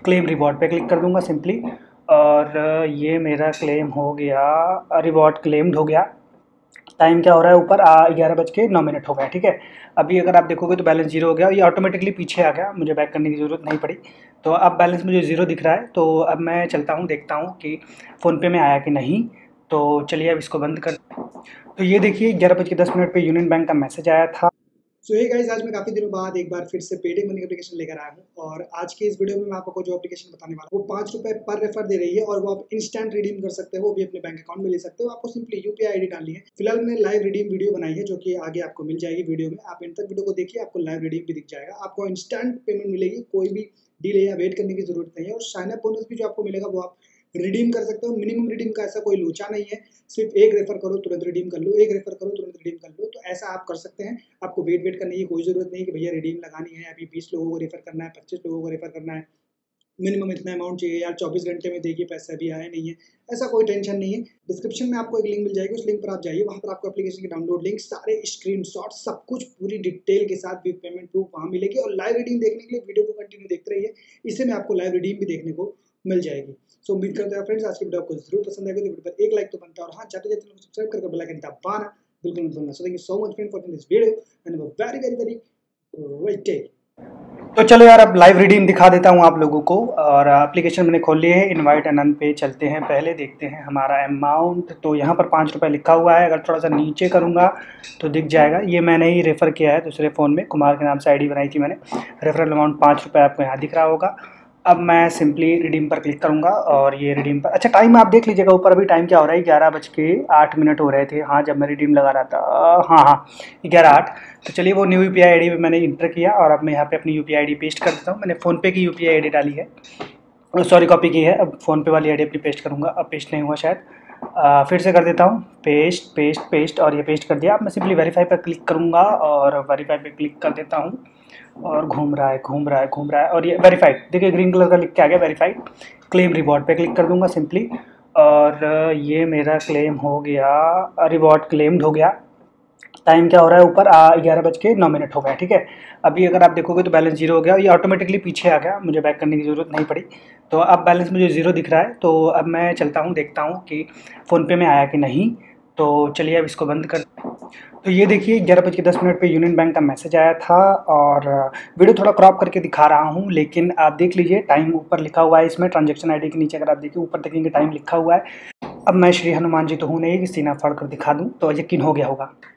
Claim reward पे click कर दूंगा सिंपली। और ये मेरा क्लेम हो गया, रिवॉर्ड क्लेम्ड हो गया। टाइम क्या हो रहा है ऊपर 11:09 हो गया। ठीक है, अभी अगर आप देखोगे तो बैलेंस जीरो हो गया। ये ऑटोमेटिकली पीछे आ गया, मुझे बैक करने की ज़रूरत नहीं पड़ी। तो अब बैलेंस मुझे ज़ीरो दिख रहा है। तो अब मैं चलता हूँ, देखता हूँ कि फ़ोनपे में आया कि नहीं। तो चलिए अब इसको बंद कर। तो ये देखिए 11:10 पे यूनियन बैंक का मैसेज आया था। सो ये गाइस, आज मैं काफ़ी दिनों बाद एक बार फिर से पेटीएम मनी एप्लीकेशन लेकर आया हूँ। और आज के इस वीडियो में मैं आपको जो एप्लीकेशन बताने वाला हूँ वो ₹5 पर रेफर दे रही है और वो आप इंस्टेंट रिडीम कर सकते हो, वो भी अपने बैंक अकाउंट में ले सकते हो। आपको सिंपली यूपीआई आईडी डालनी है। फिलहाल मैंने लाइव रिडीम वीडियो बनाई है जो कि आगे आपको मिल जाएगी वीडियो में। आप इन तक वीडियो को देखिए, आपको लाइव रिडीम भी दिख जाएगा। आपको इंस्टेंट पेमेंट मिलेगी, कोई भी डिले या वेट करने की जरूरत नहीं है। और साइन अप बोनस भी जो आपको मिलेगा वो आप रिडीम कर सकते हो। मिनिमम रिडीम का ऐसा कोई लोचा नहीं है, सिर्फ एक रेफर करो तुरंत रिडीम कर लो, एक रेफर करो तुरंत रिडीम कर लो। तो ऐसा आप कर सकते हैं। आपको वेट करने की कोई ज़रूरत नहीं कि भैया रिडीम लगानी है, अभी 20 लोगों को रेफर करना है, 25 लोगों को रेफर करना है, मिनिमम इतना अमाउंट चाहिए यार, 24 घंटे में देखिए पैसे अभी आए नहीं है। ऐसा कोई टेंशन नहीं है। डिस्क्रिप्शन में आपको एक लिंक मिल जाएगी, उस लिंक पर आप जाइए, वहाँ पर आपको एप्लीकेशन की डाउनलोड लिंक, सारे स्क्रीनशॉट, सब कुछ पूरी डिटेल के साथ विद पेमेंट प्रूफ वहाँ मिलेगी। और लाइव रिडीम देखने के लिए वीडियो को कंटिन्यू देखते रहिए, इससे में आपको लाइव रिडीम भी देखने को मिल जाएगी। सो उम्मीद करते हैं फ्रेंड्स आज की वीडियो आपको जरूर पसंद आएगी। तो वीडियो पर एक लाइक तो बनता है, और हाँ, जाते जाते सब्सक्राइब करके बेल आइकन दबाना बिल्कुल मत भूलना। So thank you so much friend for this video and have a very very very great day. तो चलो यार, अब लाइव रिडीम दिखा देता हूँ आप लोगों को। और एप्लीकेशन मैंने खोल ली है। इनवाइट अनंत पे चलते हैं, पहले देखते हैं हमारा अमाउंट। तो यहाँ पर ₹5 लिखा हुआ है। अगर थोड़ा सा नीचे करूँगा तो दिख जाएगा। ये मैंने ही रेफ़र किया है दूसरे फ़ोन में, कुमार के नाम से आईडी बनाई थी मैंने। रेफरल अमाउंट ₹5 आपको यहाँ दिख रहा होगा। अब मैं सिंपली रिडीम पर क्लिक करूँगा और ये रिडीम पर, अच्छा टाइम आप देख लीजिएगा ऊपर। अभी टाइम क्या हो रहा है, 11:08 हो रहे थे हाँ, जब मैं रिडीम लगा रहा था। हाँ हाँ, 11:08। तो चलिए वो न्यू यूपीआई आईडी पे मैंने इंटर किया और अब मैं यहाँ पे अपनी यूपीआई आईडी पेस्ट कर देता हूँ। मैंने फ़ोनपे की यूपीआई आईडी डाली है, सॉरी कॉपी की है। अब फ़ोनपे वाली आईडी अपनी पेस्ट करूँगा। अब पेस्ट नहीं हुआ शायद, फिर से कर देता हूँ, पेस्ट पेस्ट पेस्ट, और ये पेस्ट कर दिया। अब मैं सिंपली वेरीफाई पर क्लिक करूँगा और वेरीफाई पे क्लिक कर देता हूँ। और घूम रहा है घूम रहा है घूम रहा है, और ये वेरीफाइड देखिए ग्रीन कलर का लिख के आ गया वेरीफाइड। क्लेम रिवॉर्ड पे क्लिक कर दूंगा सिंपली। और ये मेरा क्लेम हो गया, रिवॉर्ड क्लेम्ड हो गया। टाइम क्या हो रहा है ऊपर 11:09 हो गया। ठीक है, अभी अगर आप देखोगे तो बैलेंस जीरो हो गया। ये ऑटोमेटिकली पीछे आ गया, मुझे बैक करने की ज़रूरत नहीं पड़ी। तो अब बैलेंस मुझे ज़ीरो दिख रहा है। तो अब मैं चलता हूँ, देखता हूँ कि फ़ोनपे में आया कि नहीं। तो चलिए अब इसको बंद कर। तो ये देखिए 11:10 पे यूनियन बैंक का मैसेज आया था। और वीडियो थोड़ा क्रॉप करके दिखा रहा हूँ, लेकिन आप देख लीजिए टाइम ऊपर लिखा हुआ है इसमें। ट्रांजैक्शन आईडी के नीचे अगर आप देखिए ऊपर देखेंगे टाइम लिखा हुआ है। अब मैं श्री हनुमान जी तो हूँ नहीं कि सीना फाड़ कर दिखा दूँ, तो यकीन हो गया होगा।